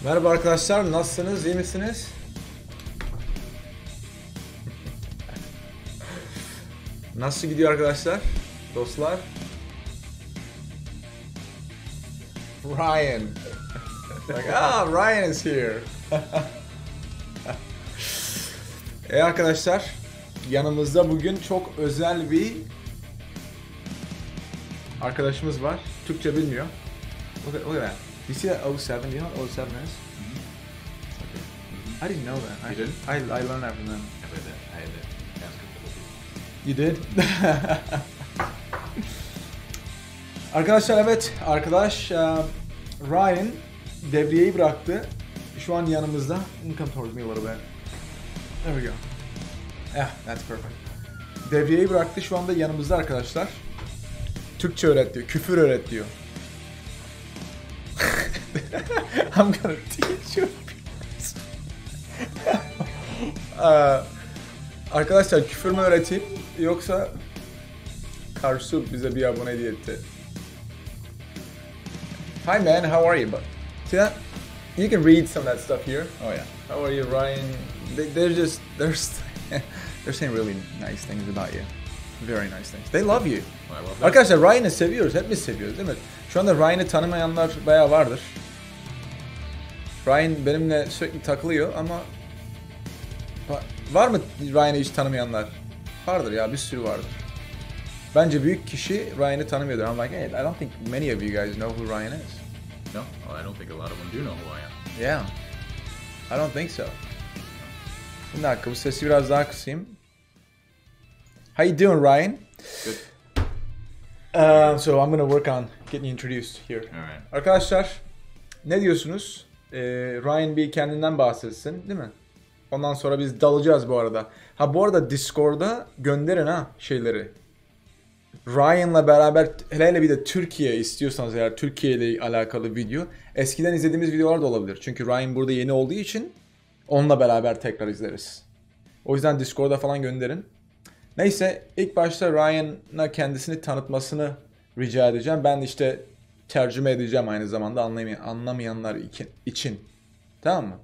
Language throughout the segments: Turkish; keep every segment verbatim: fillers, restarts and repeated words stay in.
Merhaba arkadaşlar, nasılsınız, iyi misiniz? Nasıl gidiyor arkadaşlar, dostlar? Ryan. Like, ah, Ryan is here. E arkadaşlar, yanımızda bugün çok özel bir arkadaşımız var. Türkçe bilmiyor. Look at, look at that. You see that oh seven? You know what oh seven is? Mm-hmm. Okay. Mm-hmm. I didn't know that. You I, didn't? I, I learned that from them. I read that. I had to ask him. You did? Arkadaşlar evet, arkadaş uh, Ryan devriyeyi bıraktı. Şu an yanımızda. Come towards me a little bit. There we go. Yeah, that's perfect. Devriyeyi bıraktı, şu anda yanımızda arkadaşlar. Türkçe öğret diyor, küfür öğret diyor. I'm gonna teach you. uh, arkadaşlar küfür mü öğreteyim yoksa Karsu bize bir abone hediye etti. Hi man, how are you? But see that? You can read some of that stuff here. Oh yeah. How are you, Ryan? They, they're just they're they're saying really nice things about you. Very nice things. They love you. Well, I love that. Arkadaşlar Ryan'ı seviyoruz, hepimiz seviyoruz değil mi? Şu anda Ryan'ı tanımayanlar bayağı vardır. Ryan benimle sürekli takılıyor ama var mı Ryan'ı hiç tanımayanlar? Vardır ya, bir sürü vardır. Bence büyük kişi Ryan'ı tanımıyordur. I'm like, hey, I don't think many of you guys know who Ryan is. No, well, I don't think a lot of them do know who I am. Yeah. I don't think so. Bir dakika, bu sesi biraz daha kısayım. How you doing, Ryan? Good. Uh, so I'm gonna work on getting you introduced here. All right. Arkadaşlar, ne diyorsunuz? Ee, Ryan bir kendinden bahsetsin, değil mi? Ondan sonra biz dalacağız bu arada. Ha bu arada Discord'a gönderin ha şeyleri. Ryan'la beraber, hele hele bir de Türkiye istiyorsanız eğer, Türkiye ile alakalı video. Eskiden izlediğimiz videolar da olabilir. Çünkü Ryan burada yeni olduğu için onunla beraber tekrar izleriz. O yüzden Discord'a falan gönderin. Neyse, ilk başta Ryan'a kendisini tanıtmasını rica edeceğim. Ben işte tercüme edeceğim aynı zamanda anlamayan, anlamayanlar için. Tamam mı?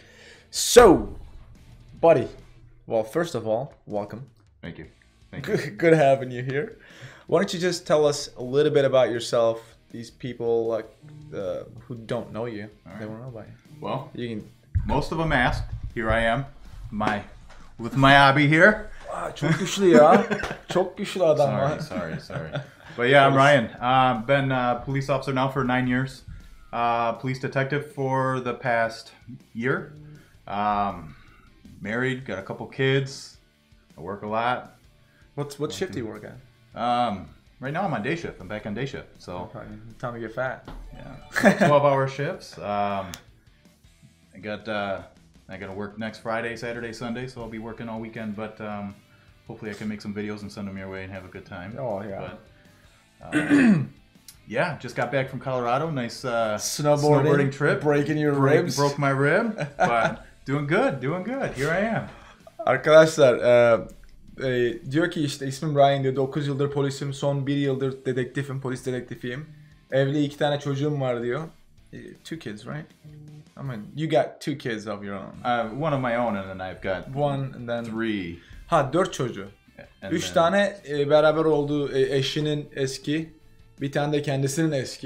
So, buddy. Well, first of all, welcome. Thank you. Thank you. Good, good having you here. Why don't you just tell us a little bit about yourself? These people like uh, who don't know you, All right. they won't know about you. Well, You can. most of them asked. Here I am, my with my hobby here. Wow, çok güçlü ya. Çok güçlü adam var. Sorry, sorry, sorry. But yeah, I'm Ryan. Uh, been a police officer now for nine years. Uh, police detective for the past year. Um, married, got a couple kids. I work a lot. What's what shift do you work at? Um, right now I'm on day shift. I'm back on day shift. So Probably time to get fat. yeah, twelve hour shifts. Um, I got uh, I got to work next Friday, Saturday, Sunday, so I'll be working all weekend. But um, hopefully I can make some videos and send them your way and have a good time. Oh yeah. But, um, yeah, just got back from Colorado. Nice uh, Snowboarding, snowboarding trip. breaking your Break- ribs. Broke my rib, but doing good, doing good. Here I am. Arkadaşlar e, e, diyor ki işte ismim Ryan diyor, dokuz yıldır polisim, son bir yıldır dedektifim, polis dedektifiyim. Evli, iki tane çocuğum var diyor. E, Two kids, right? I mean, you got two kids of your own. Uh, one of my own, and then I've got One and then... three. Ha, dört çocuğu. And Üç then- tane e, beraber olduğu e, eşinin eski, bir tane de kendisinin eski.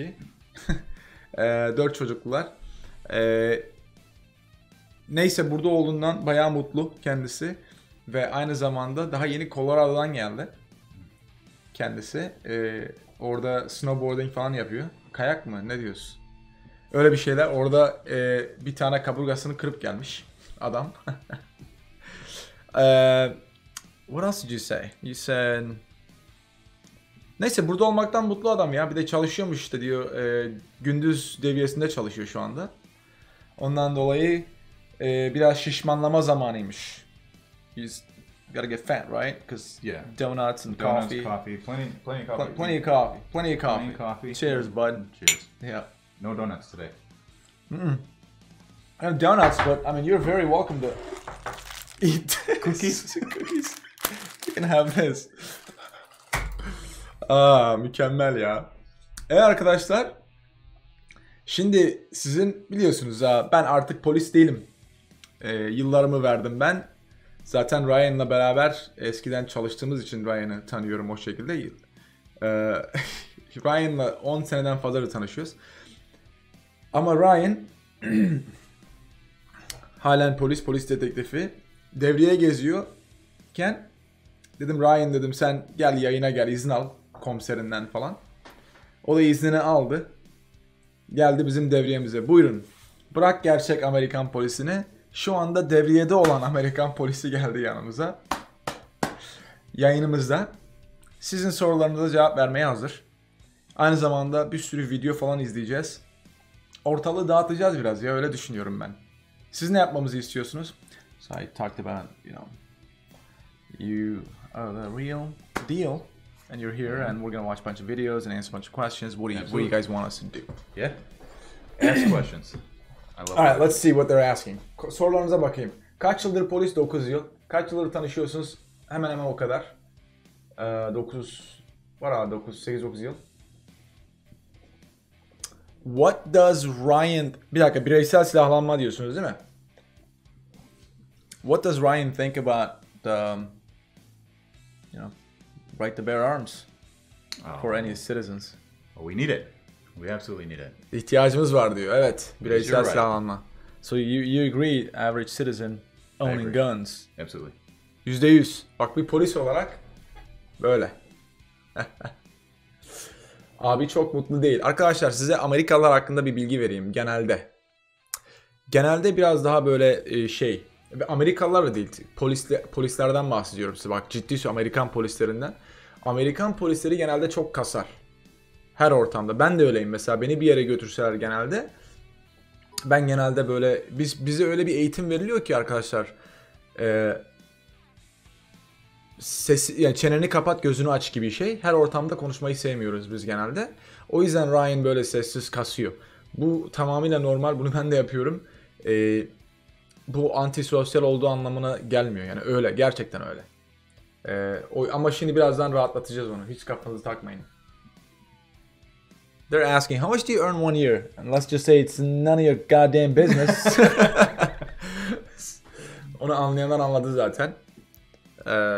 e, dört çocuklular. E, neyse, burada olduğundan bayağı mutlu kendisi. Ve aynı zamanda daha yeni Colorado'dan geldi. Kendisi. E, orada snowboarding falan yapıyor. Kayak mı? Ne diyorsun? Öyle bir şeyler. Orada e, bir tane kaburgasını kırıp gelmiş adam. e, What else did you say? You said... Neyse, burada olmaktan mutlu adam ya. Bir de çalışıyormuş işte diyor. E, gündüz deviyesinde çalışıyor şu anda. Ondan dolayı e, biraz şişmanlama zamanıymış. He's gotta get fat, right? Because Yeah. donuts and Donuts, coffee. coffee, plenty, plenty of coffee. Pl- plenty of coffee. Plenty of coffee. Plenty of coffee. Cheers, bud. Cheers. Yeah. No donuts today. Mm-mm. I have donuts, but I mean, you're very welcome to eat cookies. Cookies. You can have this. Aa, mükemmel ya. Evet arkadaşlar. Şimdi sizin biliyorsunuz ha, ben artık polis değilim. Ee, yıllarımı verdim ben. Zaten Ryan'la beraber eskiden çalıştığımız için Ryan'ı tanıyorum o şekilde. Ee, Ryan'la on seneden fazla tanışıyoruz. Ama Ryan halen polis, polis dedektifi. Devreye geziyorken dedim Ryan dedim sen gel yayına gel izin al komiserinden falan. O da iznini aldı. Geldi bizim devriyemize. Buyurun. Bırak gerçek Amerikan polisini. Şu anda devriyede olan Amerikan polisi geldi yanımıza. Yayınımızda. Sizin sorularınıza cevap vermeye hazır. Aynı zamanda bir sürü video falan izleyeceğiz. Ortalığı dağıtacağız biraz ya öyle düşünüyorum ben. Siz ne yapmamızı istiyorsunuz? So I talked about, you know, you are the real deal. And you're here, and we're gonna watch a bunch of videos and answer a bunch of questions. What do you, what do you guys want us to do? Yeah. Ask questions. I love All right, that. let's see what they're asking. Ko- Sorularınıza bakayım. Kaç yıldır polis? dokuz yıl. Kaç yıldır tanışıyorsunuz? Hemen hemen o kadar. Ee, dokuz, var abi dokuz, sekiz dokuz yıl. What does Ryan... Bir dakika, bireysel silahlanma diyorsunuz değil mi? What does Ryan think about the, um, you know, right to bear arms Oh, for any citizens? well, we need it. We absolutely need it. İhtiyacımız var diyor. Evet, bireysel You're right. silahlanma. So you you agree average citizen owning agree. guns? Absolutely. Yüzde yüz. Bak bir polis olarak böyle. Abi çok mutlu değil. Arkadaşlar size Amerikalılar hakkında bir bilgi vereyim genelde. Genelde biraz daha böyle e, şey. Amerikalılar da değil. Polisle, polislerden bahsediyorum size. Bak ciddi Amerikan polislerinden. Amerikan polisleri genelde çok kasar. Her ortamda. Ben de öyleyim mesela. Beni bir yere götürseler genelde. Ben genelde böyle biz bize öyle bir eğitim veriliyor ki arkadaşlar. E, sesi, yani çeneni kapat gözünü aç gibi şey. Her ortamda konuşmayı sevmiyoruz biz genelde. O yüzden Ryan böyle sessiz kasıyor. Bu tamamıyla normal. Bunu ben de yapıyorum. Ee, bu antisosyal olduğu anlamına gelmiyor. Yani öyle. Gerçekten öyle. Ee, o, ama şimdi birazdan rahatlatacağız onu. Hiç kafanızı takmayın. They're asking, how much do you earn one year? And let's just say it's none of your goddamn business. Onu anlayanlar anladı zaten. Ee,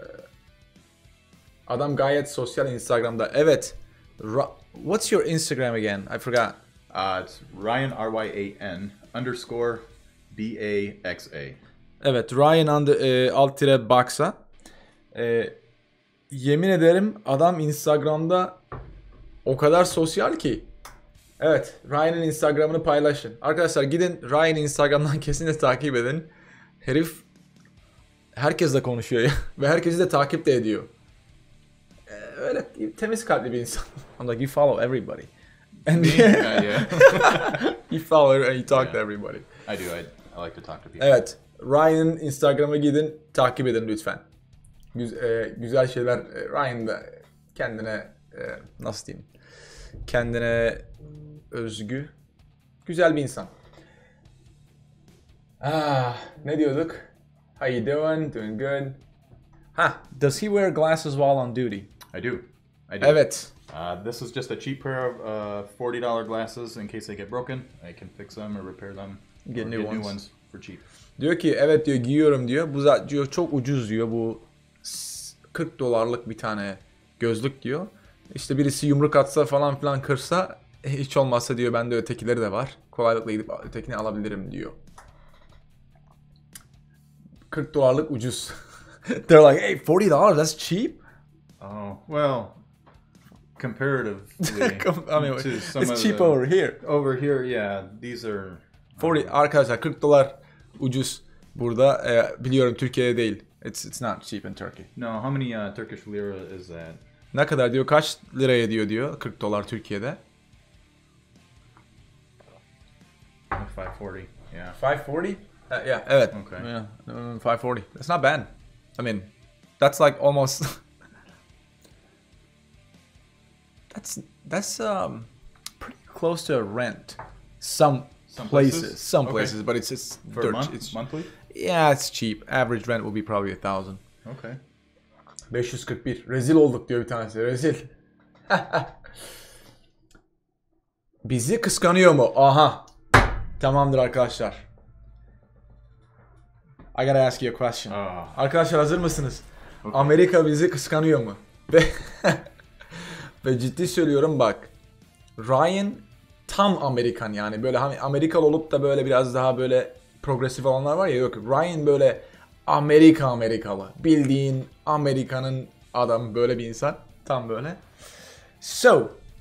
adam gayet sosyal Instagram'da. Evet. Ra- What's your Instagram again? I forgot. Uh, it's Ryan R Y A N underscore B A X A. Evet. Ryan under, e, alt tire Baksa. E, yemin ederim adam Instagram'da o kadar sosyal ki. Evet. Ryan'ın Instagram'ını paylaşın. Arkadaşlar gidin Ryan'ın Instagram'dan kesinlikle takip edin. Herif herkesle konuşuyor ya. Ve herkesi de takip de ediyor. Ee, öyle temiz kalpli bir insan. I'm like, you follow everybody. And Yeah, yeah. you follow and you talk Yeah. to everybody. I do. I, I like to talk to people. Evet. Ryan'ın Instagram'a gidin. Takip edin lütfen. Güz, e, güzel şeyler. E, Ryan da kendine e, nasıl diyeyim? Kendine özgü. Güzel bir insan. Ah, ne diyorduk? How you doing? Doing good. Ha, does he wear glasses while on duty? I do. I do. Evet. Uh, this is just a cheap pair of uh, forty dollar glasses in case they get broken. I can fix them or repair them. Get or new get new ones. ones for cheap. Diyor ki evet diyor giyiyorum diyor. Bu zaten diyor çok ucuz diyor. Bu s- kırk dolarlık bir tane gözlük diyor. İşte birisi yumruk atsa falan filan kırsa e, hiç olmazsa diyor bende ötekileri de var. Kolaylıkla gidip ötekini alabilirim diyor. kırk dolarlık ucuz. They're like, hey, forty dollars, that's cheap. Oh well, comparatively I mean, to some it's of cheap the- over here. Over here, yeah, these are. forty arkadaşlar kırk dolar ucuz burada. E, biliyorum Türkiye'de değil. It's it's not cheap in Turkey. No, how many uh, Turkish lira is that? Ne kadar diyor? Kaç liraya diyor diyor kırk dolar Türkiye'de. five forty. Yeah. five forty? Uh, yeah, evet. Okay. Yeah, um, five forty. That's not bad. I mean, that's like almost That's that's um pretty close to rent. Some, Some places, places? some Okay. places, but it's it's For a dirt. month? It's Monthly? yeah, it's cheap. Average rent will be probably a thousand. Okay. beş yüz kırk bir. Rezil olduk diyor bir tanesi. Rezil. bizi kıskanıyor mu? Aha. Tamamdır arkadaşlar. I gotta ask you a question. Oh. Arkadaşlar hazır mısınız? Okay. Amerika bizi kıskanıyor mu? Ve ve ciddi söylüyorum bak. Ryan tam Amerikan yani böyle hani Amerikalı olup da böyle biraz daha böyle progresif olanlar var ya, yok. Ryan böyle Amerika Amerikalı. Bildiğin Amerika'nın adamı, böyle bir insan. Tam böyle. So,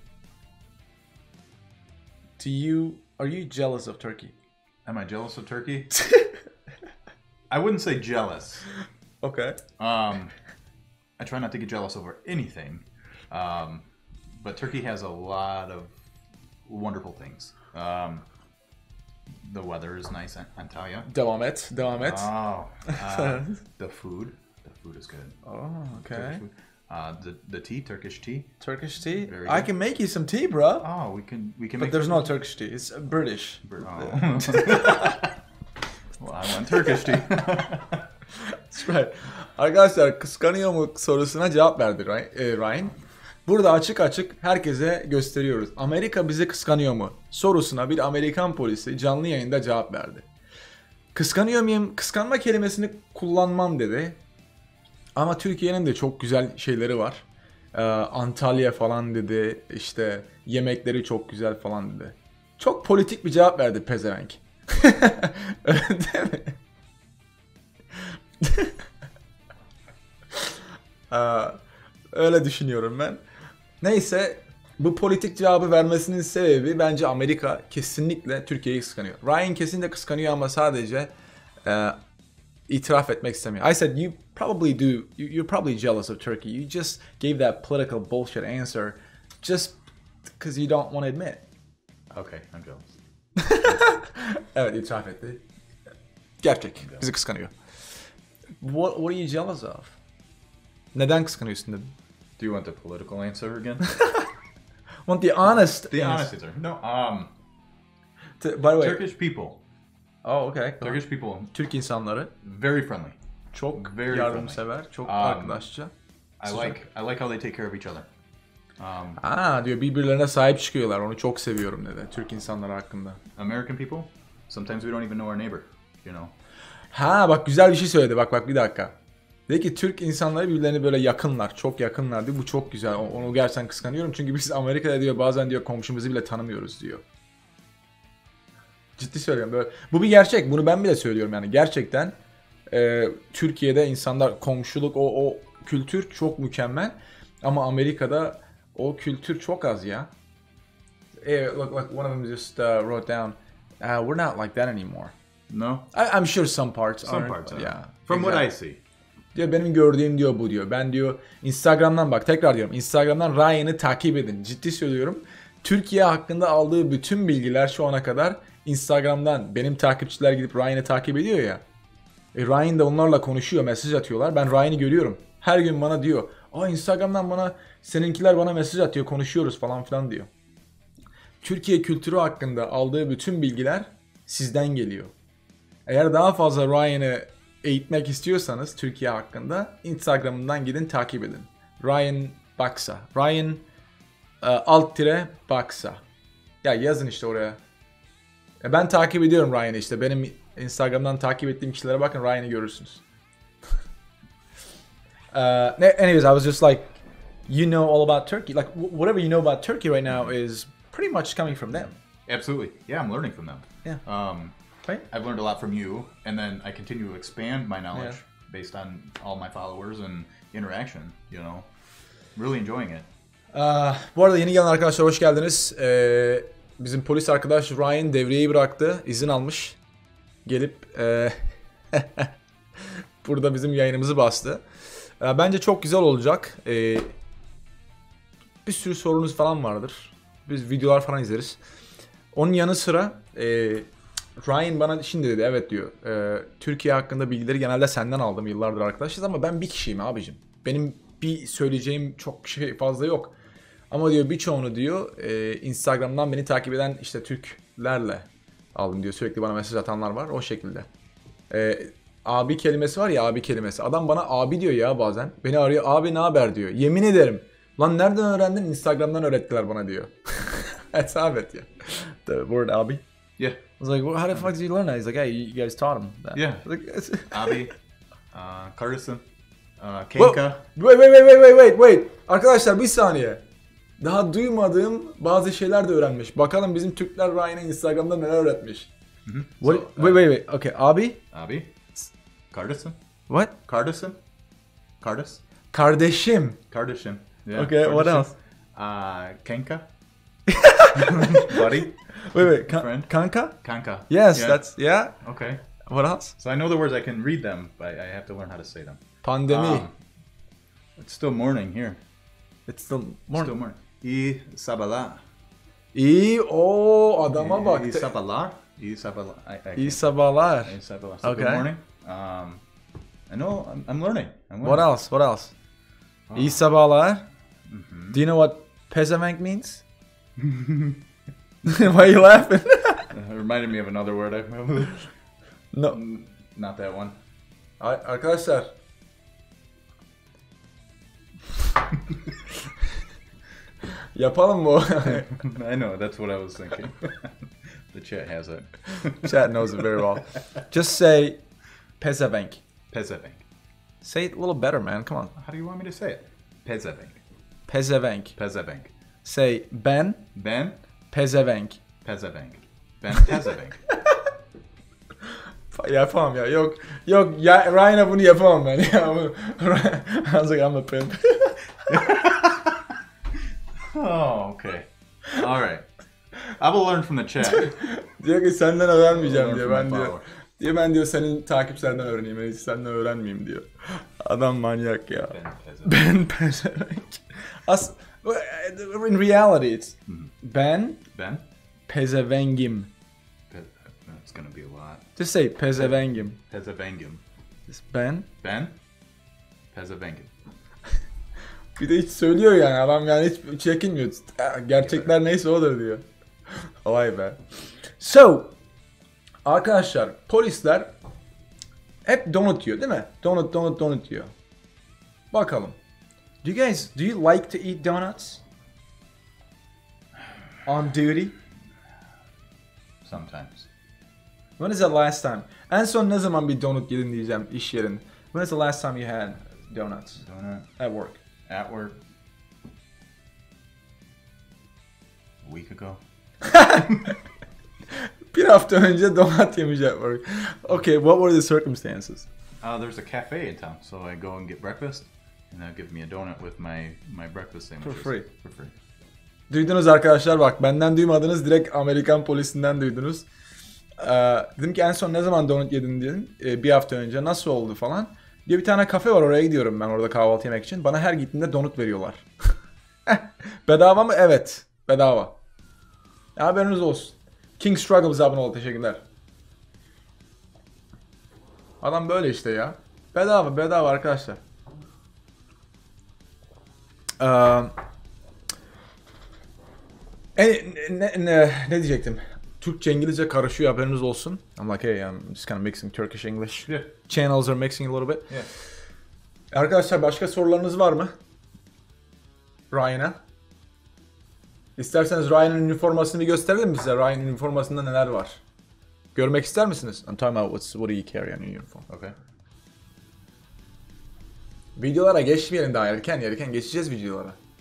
do you are you jealous of Turkey? Am I jealous of Turkey? I wouldn't say jealous. Okay. Um, I try not to get jealous over anything. Um, but Turkey has a lot of wonderful things. Um, the weather is nice in Antalya. Devam et, devam et. Oh, uh, the food. The food is good. Oh, okay. Turkish food. Uh, the the tea, Turkish tea. Turkish tea? Very I good. can make you some tea, bro. Oh, we can we can. But make there's no Turkish tea. It's British. Oh. Well, I want Turkish tea. That's right. Arkadaşlar kıskanıyor mu sorusuna cevap verdi Ryan. Burada açık açık herkese gösteriyoruz. Amerika bizi kıskanıyor mu sorusuna bir Amerikan polisi canlı yayında cevap verdi. Kıskanıyor muyum? Kıskanma kelimesini kullanmam dedi. Ama Türkiye'nin de çok güzel şeyleri var. Ee, Antalya falan dedi. İşte yemekleri çok güzel falan dedi. Çok politik bir cevap verdi pezevenk. Öyle değil mi? Aa, öyle düşünüyorum ben. Neyse, bu politik cevabı vermesinin sebebi bence Amerika kesinlikle Türkiye'yi kıskanıyor. Ryan kesinlikle kıskanıyor ama sadece e, itiraf etmek istemiyor. I said you probably do. You, you're probably jealous of Turkey. You just gave that political bullshit answer just because you don't want to admit. Okay, I'm jealous. Evet, itiraf etti. Gerçek. Bizi kıskanıyor. What, what are you jealous of? Neden kıskanıyorsun dedim. Do you want the political answer again? Want the honest The answer. honest answer. No. Um, T- By the way. Turkish people. Oh, okay. Turkish people. Türk insanları Very friendly. çok Very yardımsever, çok Um, arkadaşça. I Sıcak. like I like how they take care of each other. Um, Aa diyor, birbirlerine sahip çıkıyorlar. Onu çok seviyorum dedi Türk insanları hakkında. American people, sometimes we don't even know our neighbor. You know. Ha bak, güzel bir şey söyledi. Bak bak bir dakika. Dedi ki Türk insanları birbirlerine böyle yakınlar. Çok yakınlar diyor. Bu çok güzel. Onu gerçekten kıskanıyorum. Çünkü biz Amerika'da diyor bazen diyor komşumuzu bile tanımıyoruz diyor. Ciddi söylüyorum. Böyle, bu bir gerçek. Bunu ben bile söylüyorum yani. Gerçekten e, Türkiye'de insanlar komşuluk, o, o kültür çok mükemmel. Ama Amerika'da o kültür çok az ya. Eh, look, look, one of them just uh, wrote down, uh, we're not like that anymore. No. I, I'm sure some parts Some are. parts are. Yeah. From exactly. what I see. Diyor benim gördüğüm diyor bu diyor. Ben diyor Instagram'dan, bak tekrar diyorum, Instagram'dan Ryan'ı takip edin. Ciddi söylüyorum. Türkiye hakkında aldığı bütün bilgiler şu ana kadar Instagram'dan. Benim takipçiler gidip Ryan'ı takip ediyor ya. E Ryan da onlarla konuşuyor, mesaj atıyorlar. Ben Ryan'ı görüyorum. Her gün bana diyor, aa Instagram'dan bana seninkiler bana mesaj atıyor, konuşuyoruz falan filan diyor. Türkiye kültürü hakkında aldığı bütün bilgiler sizden geliyor. Eğer daha fazla Ryan'ı eğitmek istiyorsanız Türkiye hakkında Instagram'ından gidin takip edin. Ryan Baksa. Ryan uh, alt tire Baksa. Ya yazın işte oraya. Ya ben takip ediyorum Ryan'ı işte. Benim Instagram'dan takip ettiğim kişilere bakın, Ryan'ı görürsünüz. uh, anyways, I was just like, you know all about Turkey. Like whatever you know about Turkey right now is pretty much coming from them. Absolutely. Yeah, I'm learning from them. Yeah. Um, Right? I've learned a lot from you, and then I continue to expand my knowledge Yeah. based on all my followers and interaction. You know, really enjoying it. Uh, bu arada yeni gelen arkadaşlar hoş geldiniz. Ee, bizim polis arkadaş Ryan devriyeyi bıraktı. İzin almış. Gelip e, burada bizim yayınımızı bastı. E, bence çok güzel olacak. E, bir sürü sorunuz falan vardır. Biz videolar falan izleriz. Onun yanı sıra e, Ryan bana şimdi dedi, evet diyor. E, Türkiye hakkında bilgileri genelde senden aldım, yıllardır arkadaşız ama ben bir kişiyim abicim. Benim bir söyleyeceğim çok şey fazla yok. Ama diyor birçoğunu diyor e, Instagram'dan beni takip eden işte Türklerle aldım diyor. Sürekli bana mesaj atanlar var o şekilde. E, abi kelimesi var ya, abi kelimesi. Adam bana abi diyor ya bazen. Beni arıyor, abi ne haber diyor. Yemin ederim. Lan nereden öğrendin? Instagram'dan öğrettiler bana diyor. That's Abed, yeah. The word Abi. Yeah. I was like, well, how the fuck did you learn that? He's like, hey, you guys taught him that. Yeah. I was like, it's- Abi, uh, Carson, uh, Whoa. Kenka. Wait, wait, wait, wait, wait, wait, wait. Arkadaşlar bir saniye. Daha duymadığım bazı şeyler de öğrenmiş. Bakalım bizim Türkler Ryan'a Instagram'da neler öğretmiş. Mm-hmm. What? So, wait, wait, wait. Okay, Abi. Abi, Carson, What? Carson, Cardis, Kardeşim. Kardashian. Yeah. Okay, what Kardashian. else? Uh, Kenka. Buddy. Wait, wait. Ka- Friend. kanka? Kanka. Yes, Yeah. that's yeah. Okay. What else? So I know the words. I can read them, but I have to learn how to say them. Pandemi. Um, it's still morning here. It's still Still morning. morning. I sabala. İyi, o adama bak. I sabala. I sabala. I, I İyi can't- sabahlar. I sabala. So Okay. Good morning. Um, I know. I'm, I'm learning. I'm learning. What else? What else? Oh. İyi sabahlar. Mm-hmm. Do you know what pezevenk means? Why are you laughing? It reminded me of another word. I No. Not that one. Ar- Arkadaşlar. Yapalım mı? I know. That's what I was thinking. The chat has it. Chat knows it very well. Just say pezevenk. Pezevenk. Say it a little better, man. Come on. How do you want me to say it? Pezevenk. Pezevenk. Pezevenk. Say ben Ben pezevenk. Pezevenk. Ben Pezevenk. Yapamam ya. Yok. Yok. Ya, Ryan'a bunu yapamam ben. Ya, bunu, I was like, I'm a pimp. Oh, okay. All right. I will learn from the chat. Diyor ki senden öğrenmeyeceğim Learn diyor. from Ben my diyor. follower. Diyor ben diyor senin takipçilerden öğreneyim. Hiç senden öğrenmeyeyim diyor. Adam manyak ya. Ben Pezevenk. Ben pezevenk. As in reality it's ben Ben. pezevengim. Pe- It's gonna be a lot. Just say pezevengim. Pezevengim. Just ben. Ben. Pezevengim. Bir de hiç söylüyor yani adam yani hiç çekinmiyor. Gerçekler neyse odur diyor. Vay be. So arkadaşlar polisler hep donut yiyor değil mi? Donut donut donut yiyor. Bakalım. Do you guys do you like to eat donuts? On duty? Sometimes. When is the last time? En son ne zaman bir donut yedin diyeceğim iş yerinde. When is the last time you had donuts Donut at work? at work. A week ago. Bir hafta önce donut yemiş at work. Okay, what were the circumstances? Uh, there's a cafe in town, so I go and get breakfast, and they'll give me a donut with my my breakfast sandwiches For free. For free. Duydunuz arkadaşlar bak benden duymadınız direkt Amerikan polisinden duydunuz. Ee, dedim ki en son ne zaman donut yedin dedim. Ee, bir hafta önce nasıl oldu falan. Diye bir tane kafe var oraya gidiyorum ben orada kahvaltı yemek için. Bana her gittiğimde donut veriyorlar. Bedava mı? Evet. Bedava. Ya, haberiniz olsun. King Struggles abone oldu teşekkürler. Adam böyle işte ya. Bedava bedava arkadaşlar. Eee... E, ne, ne, ne diyecektim? Türkçe İngilizce karışıyor haberiniz olsun. I'm like hey I'm just kind of mixing Turkish English. Yeah. Channels are mixing a little bit. Yeah. Arkadaşlar başka sorularınız var mı? Ryan'a. İsterseniz Ryan'ın üniformasını bir gösterelim mi size? Ryan'ın üniformasında neler var? Görmek ister misiniz? I'm talking about what's, what do you carry on your uniform? Okay. Videolara geçmeyelim daha erken erken geçeceğiz videolara.